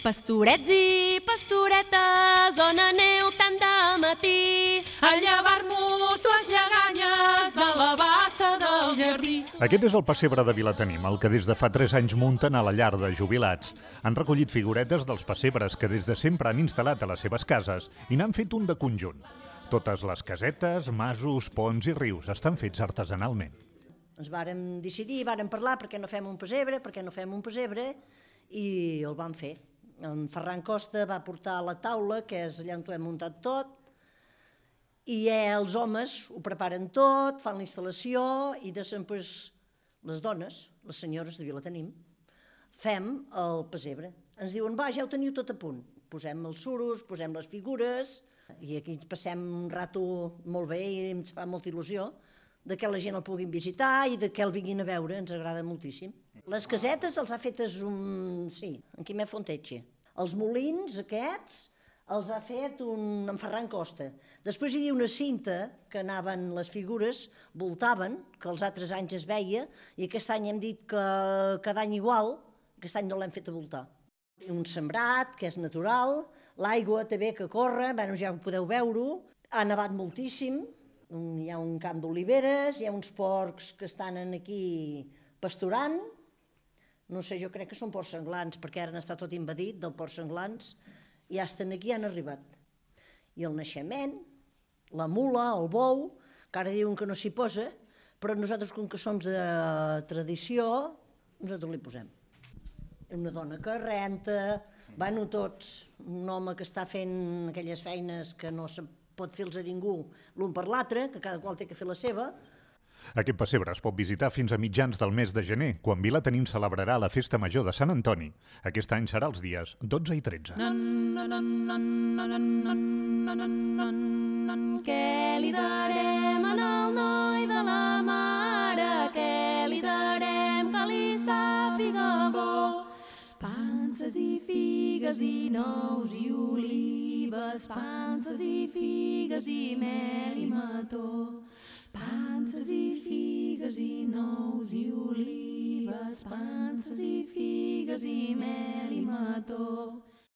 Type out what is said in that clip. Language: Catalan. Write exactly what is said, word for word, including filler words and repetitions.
Pastorets i pastoretes, on aneu tant de matí a llevar-vos les lleganyes a la bassa del jardí. Aquest és el pessebre de Vilatenim, el que des de fa tres anys munten a la llar de jubilats. Han recollit figuretes dels pessebres que des de sempre han instal·lat a les seves cases i n'han fet un de conjunt. Totes les casetes, masos, ponts i rius estan fets artesanalment. Ens vàrem decidir, vàrem parlar per què no fem un pessebre, per què no fem un pessebre, i el vam fer. En Ferran Costa va portar la taula, que és allà on ho hem muntat tot, i els homes ho preparen tot, fan la instal·lació, i després les dones, les senyores de Vilatenim, fem el pessebre. Ens diuen, va, ja ho teniu tot a punt. Posem els suros, posem les figures, i aquí ens passem un rato molt bé i ens fa molta il·lusió de que la gent el puguin visitar i de que el vinguin a veure, ens agrada moltíssim. Les casetes els ha fetes un... sí, en Quimet Fonteche. Els molins aquests els ha fet un... en Ferran Costa. Després hi havia una cinta que anaven les figures, voltaven, que els altres anys es veia, i aquest any hem dit que cada any igual, aquest any no l'hem fet a voltar. Un sembrat, que és natural, l'aigua també que corre, bueno, ja ho podeu veure, ha nevat moltíssim, hi ha un camp d'oliveres, hi ha uns porcs que estan aquí pasturant, no sé, jo crec que són porcs senglans, perquè ara n'està tot invadit del porcs senglans, i ja estan aquí, han arribat. I el naixement, la mula, el bou, que ara diuen que no s'hi posa, però nosaltres, com que som de tradició, nosaltres li posem. Una dona que renta, bueno, tots, un home que està fent aquelles feines que no se pot fer-los a ningú l'un per l'altre, que cada qual té que fer la seva. Aquest pessebre es pot visitar fins a mitjans del mes de gener, quan Vilatenim celebrarà la Festa Major de Sant Antoni. Aquest any serà els dies dotze i tretze. Què li darem al noi de la mare? Què li darem que li sàpiga bo? Panses i figues i nous i olives, panses i figues i mel i mató. Panses i figues i nous i olives, panses i figues i mel i mató.